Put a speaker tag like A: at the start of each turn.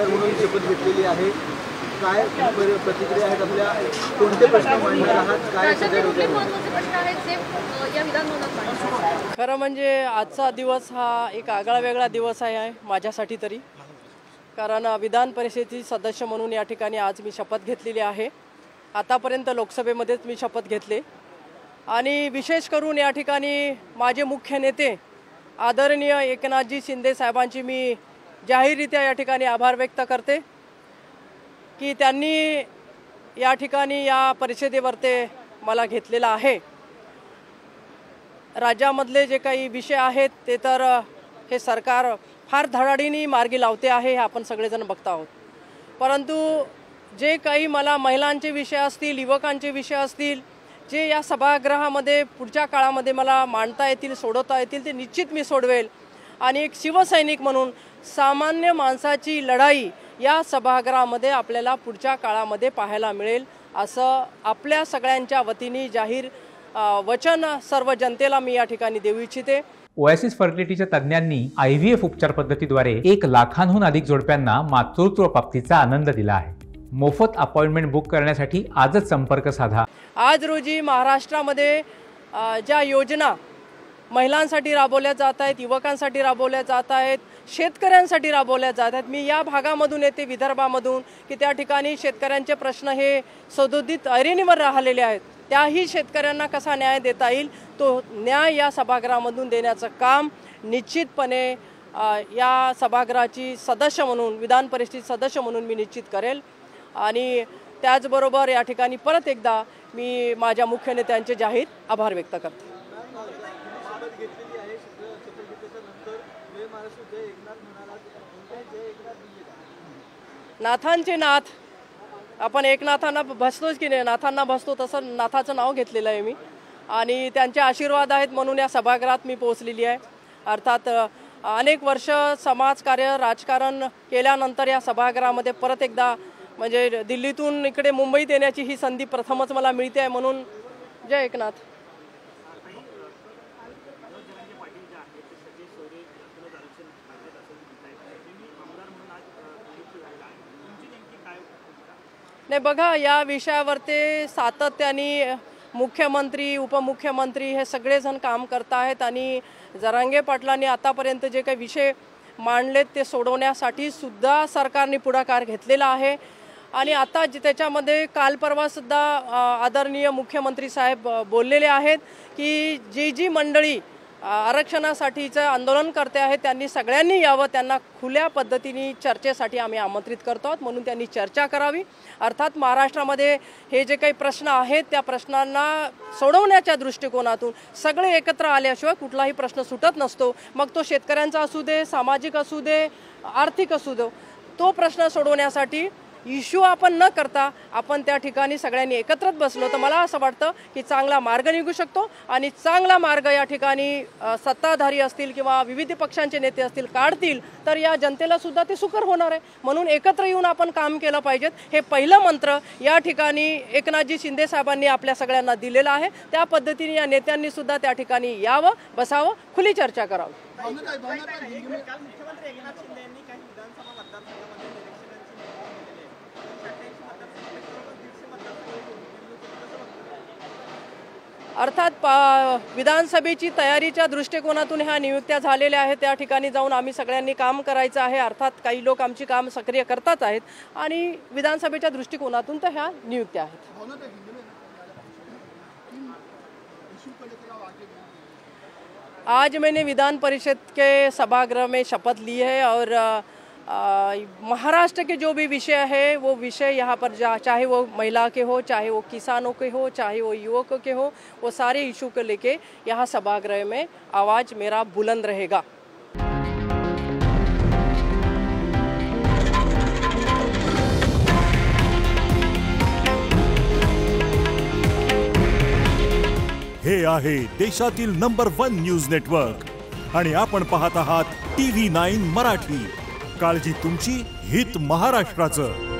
A: आमदार म्हणून शपथ घेतलेली आहे, काय प्रतिक्रिया आहेत आपल्या? कोणते प्रश्न मांडणार आहात? काय सगळे प्रश्न आहेत जे या विधानभवनात मांडणार?
B: खरं म्हणजे आजचा दिवस हा एक आगळा वेगळा दिवस आहे माझ्यासाठी तरी, कारण विधान परिषदेची सदस्य म्हणून या ठिकाणी आज मी शपथ घेतलेली आहे। आतापर्यंत लोकसभेमध्येच मी शपथ घेतले आणि विशेष करून या ठिकाणी माझे मुख्य नेते आदरणीय एकनाथजी शिंदे साहेबांची मी जाहीररित्या या ठिकाणी आभार व्यक्त करते की त्यांनी या ठिकाणी या परिषदेवर ते मला घेतलेला आहे। राज्यामधले जे काही विषय आहेत ते तर हे सरकार फार धडाडीने मार्गी लावते आहे, हे आपण सगळेजण बघत आहोत। परंतु जे काही मला महिलांचे विषय असतील, युवकांचे विषय असतील, जे या सभागृहामध्ये पुढच्या काळामध्ये मला मांडता येतील, सोडवता येतील, ते निश्चित मी सोडवेल। आणि एक शिवसैनिक म्हणून सामान्य माणसाची लढाई या सभागृहामध्ये आपल्याला पुढच्या काळामध्ये पाहायला मिळेल असं आपल्या सगळ्यांच्या वतीने जाहीर वचन सर्व जनतेला मी या ठिकाणी देऊ इच्छिते।
C: ओएसिस फर्टिलिटीच्या तज्ञांनी IVF उपचार पद्धतीद्वारे 1 लाखांहून अधिक जोडप्यांना मातृत्व प्राप्तीचा आनंद दिला आहे। मोफत अपॉइंटमेंट बुक करण्यासाठी आजच संपर्क साधा।
B: आज रोजी महाराष्ट्रामध्ये ज्या योजना महिलांसाठी राबवल्या जात आहेत, युवकांसाठी राबवल्या जात आहेत, शेतकऱ्यांसाठी राबवल्या जात आहेत। मी या भागामधून येते, विदर्भामधून, की त्या ठिकाणी शेतकऱ्यांचे प्रश्न हे सदोदित ऐरणीवर राहिलेले आहेत। त्याही शेतकऱ्यांना कसा न्याय देता येईल तो न्याय या सभागृहामधून देण्याचं काम निश्चितपणे या सभागृहाची सदस्य म्हणून, विधान परिषदेची सदस्य म्हणून मी निश्चित करेल। आणि त्याचबरोबर या ठिकाणी परत एकदा मी माझ्या मुख्य नेत्यांचे जाहीर आभार व्यक्त करते। नाथांचे नाथ, आपण एकनाथांना भजतोच की नाही, नाथांना भजतो तसं नाथाचं नाव घेतलेलं आहे मी आणि त्यांचे आशीर्वाद आहेत म्हणून या सभागृहात मी पोहोचलेली आहे। अर्थात अनेक वर्ष समाजकार्य, राजकारण केल्यानंतर या सभागृहामध्ये परत एकदा म्हणजे दिल्लीतून इकडे मुंबईत येण्याची ही संधी प्रथमच मला मिळते आहे, म्हणून जय एकनाथ। नाही बघा, या विषयावर ते सातत्याने मुख्यमंत्री, उपमुख्यमंत्री हे सगळेजण काम करत आहेत आणि जरांगे पाटलांनी आतापर्यंत जे काही विषय मांडलेत ते सोडवण्यासाठी सुद्धा सरकारने पुढाकार घेतलेला आहे। आणि आता त्याच्यामध्ये काल परवा सुद्धा आदरणीय मुख्यमंत्री साहेब बोललेले आहेत की जी मंडळी आरक्षणासाठीचं आंदोलन करते आहेत त्यांनी सगळ्यांनी यावं, त्यांना खुल्या पद्धतीने चर्चेसाठी आम्ही आमंत्रित करतो आहोत, म्हणून त्यांनी चर्चा करावी। अर्थात महाराष्ट्रामध्ये हे जे काही प्रश्न आहेत त्या प्रश्नांना सोडवण्याच्या दृष्टिकोनातून सगळे एकत्र आल्याशिवाय कुठलाही प्रश्न सुटत नसतो। मग तो शेतकऱ्यांचा असू दे, सामाजिक असू दे, आर्थिक असू दे, तो प्रश्न सोडवण्यासाठी इश्यू आपण न करता आपण त्या ठिकाणी सगळ्यांनी एकत्रच बसलो तर मला असं वाटतं की चांगला मार्ग निघू शकतो आणि चांगला मार्ग या ठिकाणी सत्ताधारी असतील किंवा विविध पक्षांचे नेते असतील काढतील तर या जनतेला सुद्धा ते सुकर होणार आहे। म्हणून एकत्र येऊन आपण काम केलं पाहिजे, हे पहिलं मंत्र या ठिकाणी एकनाथजी शिंदे साहेबांनी आपल्या सगळ्यांना दिलेलं आहे। त्या पद्धतीने या नेत्यांनी सुद्धा त्या ठिकाणी यावं, बसावं, खुली चर्चा करावी। अर्थात विधानसभेची तयारीच्या दृष्टिकोनातून ह्या नियुक्त्या झालेल्या आहेत, त्या ठिकाणी जाऊन आम्ही सगळ्यांनी काम करायचं आहे। अर्थात काही लोक आमची काम सक्रिय करतात आहेत आणि विधानसभेच्या दृष्टिकोनातून तर ह्या नियुक्त्या आहेत। आज मैंने विधान परिषद के सभागृह में शपथ ली है और महाराष्ट्र के जो भी विषय है वो विषय यहाँ पर चाहे वो महिला के हो, चाहे वो किसानों के हो, चाहे वो युवकों के हो, वो सारे इशू को लेके यहाँ सभागृह में आवाज़ मेरा बुलंद रहेगा।
D: हे आहे देशातील नंबर 1 न्यूज नेटवर्क आणि आपण पाहत आहात TV9 मराठी। काळजी तुमची, हित महाराष्ट्राचं।